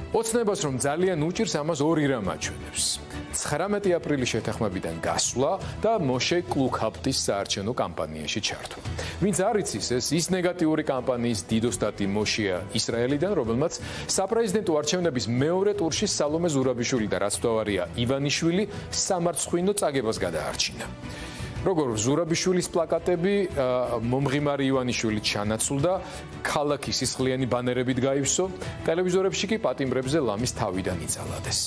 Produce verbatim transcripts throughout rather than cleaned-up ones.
ოცნებას რომ ძალიან უჭირს, ამას ორი რამ აჩვენებს. ცხრამეტი აპრილის შეთანხმებიდან გასვლა და მოშე კლუქაპტის საარჩევნო კამპანიაში ჩართვა. ვინც არ იცის, ეს ის ნეგატიური კამპანიის დიდოსტატი მოშია ისრაელიდან, რომელმაც საპრეზიდენტო არჩევნების მეორე ტურში სალომე ზურაბიშვილი და რაც თავარია ივანიშვილი სამარცხვინო წაგებას გადაარჩინა. როგორ ზურაბიშვილის პლაკატები მომღიმარი ივანიშვილი ჩანაცვლდა, ქალაქი სისხლიანი ბანერებით გაივსო, ტელევიზორებში კი პატიმრებზე ლამის თავიდან იწალადეს.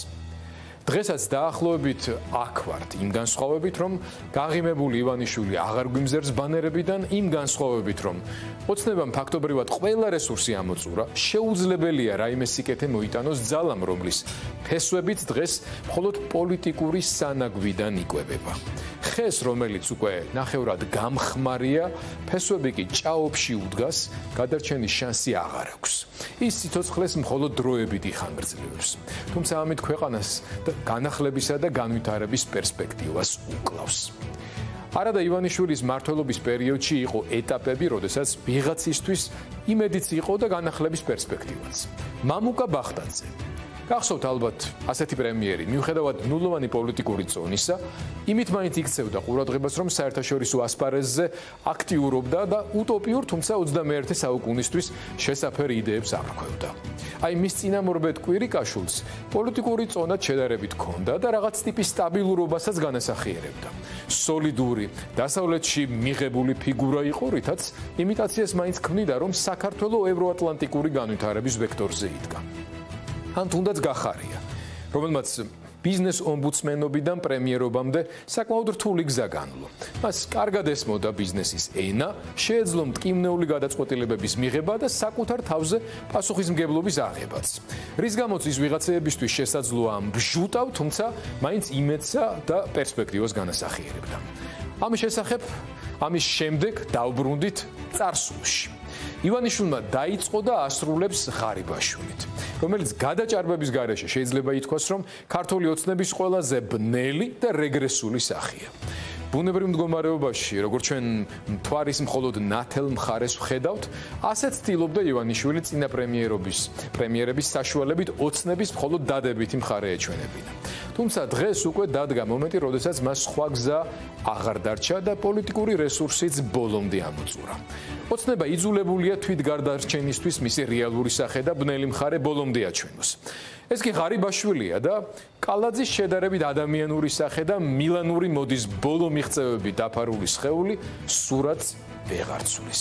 დღესაც დაახლოებით აქ ვართ იმ განსხვავებით, რომ გაღიმებული ივანიშვილი აღარ გვიმზერს ბანერებიდან, იმ განსხვავებით, რომ ოცნებამ ფაქტობრივად ყველა რესურსი ამოწურა, შეუძლებელია რაიმე სიკეთე მოიტანოს ძალამ, რომლის ფესვებიც დღეს მხოლოდ პოლიტიკური სანაგვიდან იკვებება. ხეს, რომელიც უკვე ნახევრად გამხმარია, ფესვები კი ჭაობში უდგას, გადარჩენის შანსი აღარ აქვს. ის სიცოცხლეს მხოლოდ დროებით იხანგრძლივებს. თუმცა ამით ქვეყანას განახლებისა და განვითარების პერსპექტივას უკლავს. არადა ივანიშვილის მმართველობის პერიოდში იყო ეტაპები, როდესაც ვიღაცისთვის იმედიც იყო და განახლების პერსპექტივაც. მამუკა ბახტაძე გახსოვთ ალბათ ასეთი პრემიერი, მიუხედავად ნულოვანი პოლიტიკური ზონისა, იმით მაინც იქცევდა ყურადღებას, რომ საერთაშორისო ასპარეზზე აქტიურობდა და უტოპიურ, თუმცა ოცდამეერთე საუკუნისთვის შესაფერ იდეებს აღრქვევდა. აი მის წინამორბედ კვირიკაშვილს პოლიტიკური ზონა შედარებით ჰქონდა და რაღაც ტიპის სტაბილურობასაც განასახიერებდა. სოლიდური, დასავლეთში მიღებული ფიგურა იყო, რითაც იმიტაციას მაინც ქმნიდა, რომ საქართველოს ევროატლანტიკური განვითარების ვექტორზე იდგა. ან თუნდაც გახარია, რომელმაც ბიზნეს ომბუდსმენობიდან პრემიერობამდე საკმაოდ რთული გზა განვლო. მას კარგად ესმოდა ბიზნესის ენა, შეეძლო მტკივნეული გადაწყვეტილებების მიღება და საკუთარ თავზე პასუხისმგებლობის აღებაც. რის გამოც ის ვიღაცეებისთვის შესაძლოა მსჯუტავ, თუმცა მაინც იმედსა და პერსპექტივას განასახიერებდა. ამის შესახებ, ამის შემდეგ დავბრუნდით წარსულში. ივანიშვილმა დაიწყო და ასრულებს ღარიბაშვილით, რომელიც გადაჭარბების გარეშე შეიძლება ითქვას, რომ ქართული ოცნების ყველაზე ბნელი და რეგრესული სახეა. ბუნებრივ მდგომარეობაში, როგორც ჩვენ მთვარის მხოლოდ ნათელ მხარეს ვხედავთ, ასეც ცდილობდა ივანიშვილი წინა პრემიერობის, პრემიერების საშუალებით ოცნების მხოლოდ დადებითი მხარე ეჩვენებინა. თუმცა დღეს უკვე დადგა მომენტი, როდესაც მას სხვა გზა აღარ დარჩა და პოლიტიკური რესურსიც ბოლომდე ამოწურა. ოცნება იძულებულია თვითგარდარჩენისთვის მისი რეალური სახე და ბნელი მხარე ბოლომდე აჩვენოს. ეს კი ღარიბაშვილია და კალაძის შედარებით ადამიანური სახე და მილანური მოდის ბოლო მიღწევებით დაფარული სხეული სურათს ვეღარ ცვლის.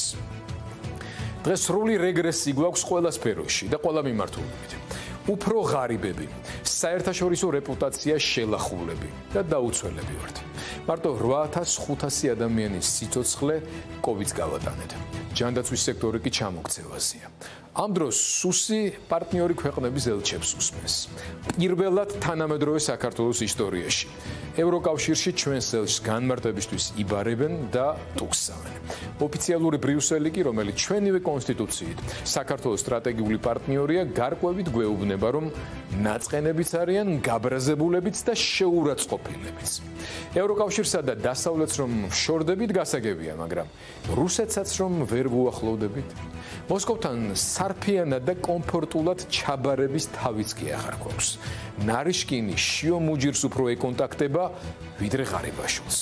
დღეს სრული რეგრესი გვაქვს ყველა სფეროში და ყველა მიმართულებით. უფრო ღარიბები, საერთაშორისო რეპუტაცია შელახულები და დაუცველები ვართ. მარტო რვა ათას ხუთასი ადამიანის სიცოცხლე კოვიდს გავატანეთ. ჯანდაცვის სექტორი კი ჩამოქცევაზეა. ამ დროს სუსი პარტნიორი ქვეყნების ელჩებს უსმენს. პირველად თანამედროვე საქართველოს ისტორიაში. ევროკავშირში ჩვენს ელჩს განმარტებისთვის იბარებენ და ტუქსავენ. ოფიციალური ბრიუსელი კი, რომელიც ჩვენივე კონსტიტუციით საქართველოს სტრატეგიული პარტნიორია, გარკვევით გვეუბნება, რომ ნაწყენებიც არიან, გაბრაზებულებიც და შეურაცხყოფილებიც. ევროკავშირსა და დასავლეთს რომ შორდებით გასაგებია, მაგრამ რუსეთსაც რომ ვერ ვუახლოვდებით. მოსკოვთან სარფიანად და კომფორტულად ჩაბარების თავიც კი აღარ გვაქვს. ნარიშკინი შიომუჯირს უფრო ეკონტაქტება, ვიდრე ღარიბაშვილს.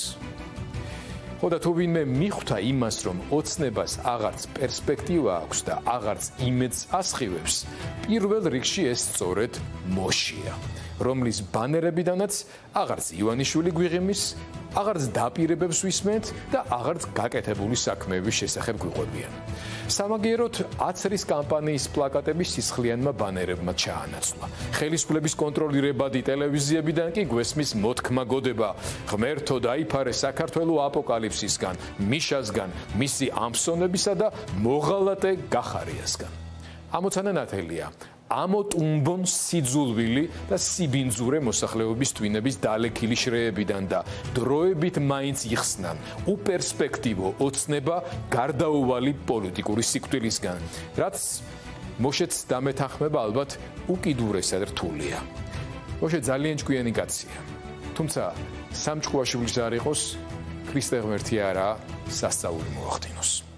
ხოდა თუ ვინმე მიხვდა იმას, რომ ოცნებას აღარც პერსპექტივა აქვს და აღარც იმედს ასხივებს, პირველ რიგში ეს სწორედ მოშია, რომლის ბანერებიდანაც აღარც ივანიშვილი გვიღიმის, აღარც დაპირებებს ვისმენთ და აღარც გაკეთებული საქმეების შესახებ გვიყვებიან. სამაგიეროდ აცრის კამპანიის პლაკატები სისხლიანმა ბანერებმა ჩაანაცვლა. ხელისუფლების კონტროლირებადი ტელევიზიებიდან კი გვესმის მოთქმა გოდება, ღმერთო დაიფარე საქართველოს აპოკალიფსისგან, მიშასგან, მისი ამსონებისა და მოღალატე გახარიასგან. ამოცანა ნათელია. ამოტუმბონ სიძულვილი და სიბინძურე მოსახლეობის ტვინების დალექილი შრეებიდან და დროებით მაინც იხსნან უპერსპექტივო ოცნება გარდაუვალი პოლიტიკური სიკვდილისგან, რაც მოშეც დამეთანხმება ალბათ უკიდურესად რთულია. მოშე ძალიან ჭკვიანი კაცია, თუმცა სამჭკუაშვილის არ იყოს, ქრისტე ღმერთი არა სასწაული მოახდინოს.